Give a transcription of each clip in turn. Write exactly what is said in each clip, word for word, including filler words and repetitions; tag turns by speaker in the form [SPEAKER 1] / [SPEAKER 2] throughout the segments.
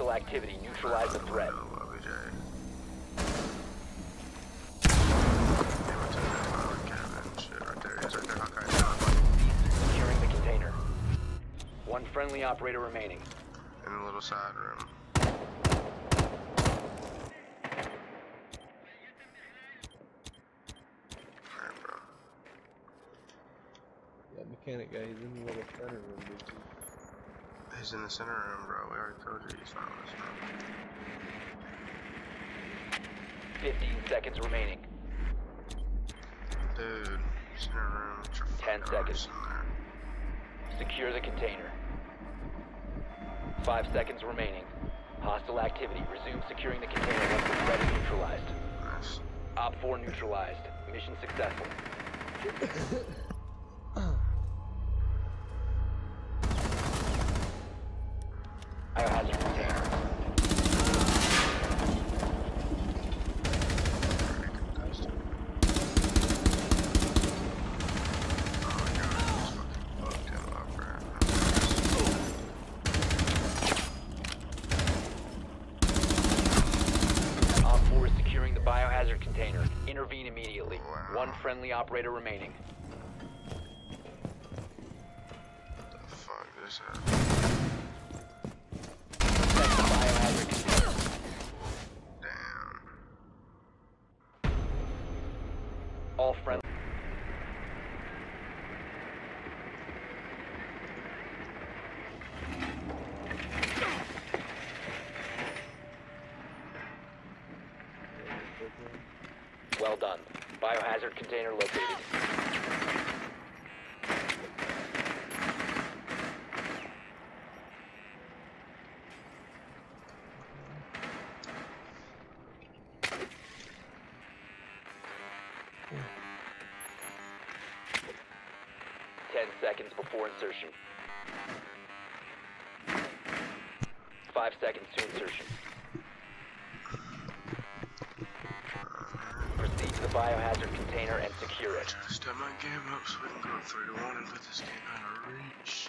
[SPEAKER 1] Hostile activity. Neutralize the threat. Securing the container. One friendly operator remaining.
[SPEAKER 2] In the little side room. Alright, bro.
[SPEAKER 3] Yeah, mechanic guy, he's in the little center room, dude.
[SPEAKER 2] He's in the center room, bro. We already told you he's not in this room.
[SPEAKER 1] Fifteen seconds remaining.
[SPEAKER 2] Dude, center room. Get your
[SPEAKER 1] Ten
[SPEAKER 2] fucking
[SPEAKER 1] seconds.
[SPEAKER 2] arse in there.
[SPEAKER 1] Secure the container. Five seconds remaining. Hostile activity. Resume securing the container once the threat is neutralized.
[SPEAKER 2] Nice.
[SPEAKER 1] Op four neutralized. Mission successful. Biohazard container. Op four is securing the biohazard container. Intervene immediately.
[SPEAKER 2] Wow.
[SPEAKER 1] One friendly operator remaining.
[SPEAKER 2] What the fuck is that?
[SPEAKER 1] Protect the biohazard container.
[SPEAKER 2] Damn.
[SPEAKER 1] All friendly. Well done. Biohazard container located. Ten seconds before insertion. Five seconds to insertion. Proceed to the biohazard container and secure it.
[SPEAKER 2] Trying to step my game up so we can go three to one and put this game out of reach.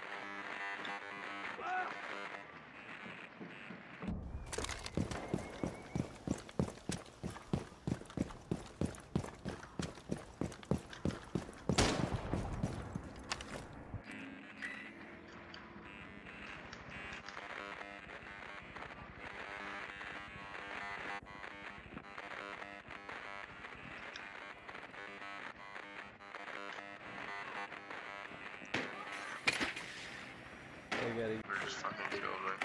[SPEAKER 3] They got it.
[SPEAKER 2] We're just fucking killed me.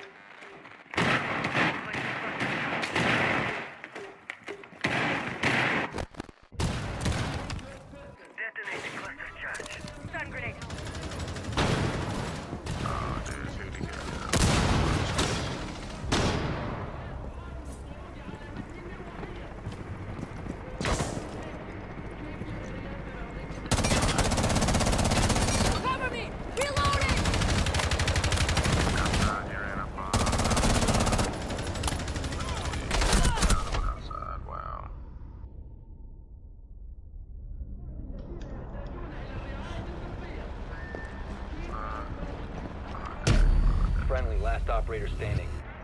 [SPEAKER 4] Detonating cluster charge. Stun grenade.
[SPEAKER 2] Oh, dude, who to get
[SPEAKER 4] Cover me! Reloading!
[SPEAKER 2] outside? He ran up on outside. Wow.
[SPEAKER 1] Friendly, last operator standing.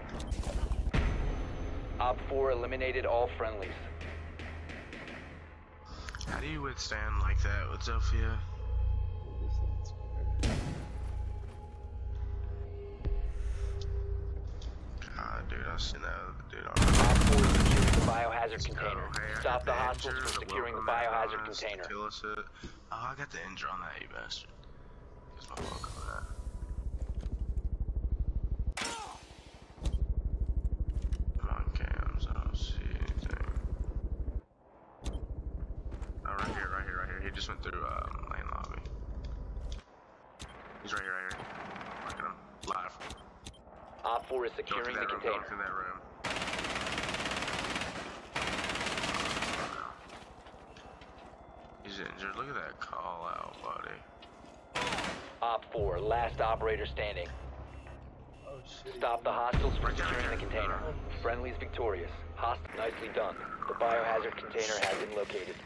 [SPEAKER 1] Op four eliminated all friendlies.
[SPEAKER 2] How do you withstand like that with Zofia? God, dude, I seen that dude on.
[SPEAKER 1] Op four is securing the biohazard container.
[SPEAKER 2] Oh, hey, I
[SPEAKER 1] Stop
[SPEAKER 2] got
[SPEAKER 1] the hostiles
[SPEAKER 2] injured,
[SPEAKER 1] from
[SPEAKER 2] the
[SPEAKER 1] securing the
[SPEAKER 2] welcome mat
[SPEAKER 1] biohazard
[SPEAKER 2] on us,
[SPEAKER 1] container.
[SPEAKER 2] Kill us it. Oh, I got the injure on that, you bastard. Here's my welcome mat. Come on, cams. I don't see anything. Oh, right here, right here, right here. He just went through um, lane lobby. He's right here, right here. Look at him. Live.
[SPEAKER 1] Op four is
[SPEAKER 2] Go
[SPEAKER 1] securing
[SPEAKER 2] through
[SPEAKER 1] the
[SPEAKER 2] that room. Go
[SPEAKER 1] container.
[SPEAKER 2] through that room. He's injured. Look at that call out, buddy.
[SPEAKER 1] Op four, last operator standing.
[SPEAKER 3] Oh shit.
[SPEAKER 1] Stop the hostiles from
[SPEAKER 2] Right down
[SPEAKER 1] securing the
[SPEAKER 2] here.
[SPEAKER 1] container. Friendly's victorious. Host nicely done. The biohazard container has been located.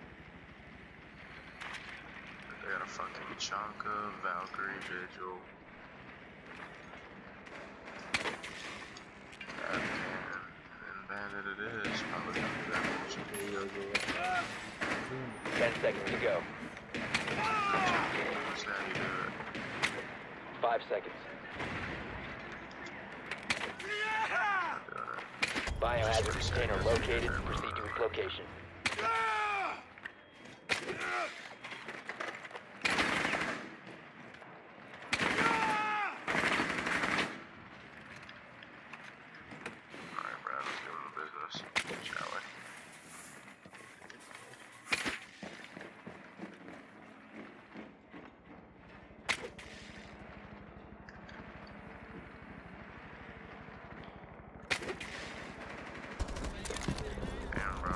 [SPEAKER 2] They got a fucking Chanka, Valkyrie, Vigil. And bandit it is. Probably gonna do that bullshit.
[SPEAKER 1] Ten seconds to go.
[SPEAKER 2] That's how you do it.
[SPEAKER 1] Five seconds. Biohazard container located. Proceed to its location.
[SPEAKER 2] Alright, Brad, let's give him the business, shall we? Damn, bro.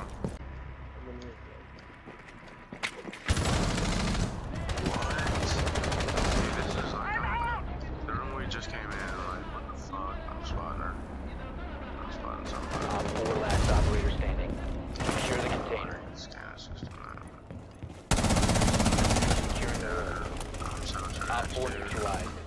[SPEAKER 2] What? Dude, this is like, I'm, the room we just came in, like, what the fuck? I'm spotting her. I'm spotting somebody.
[SPEAKER 1] Op four last operator standing. Secure the container.
[SPEAKER 2] Scan system.
[SPEAKER 1] Securing the
[SPEAKER 2] I'm so trash,
[SPEAKER 1] Op four
[SPEAKER 2] dude.
[SPEAKER 1] neutralized.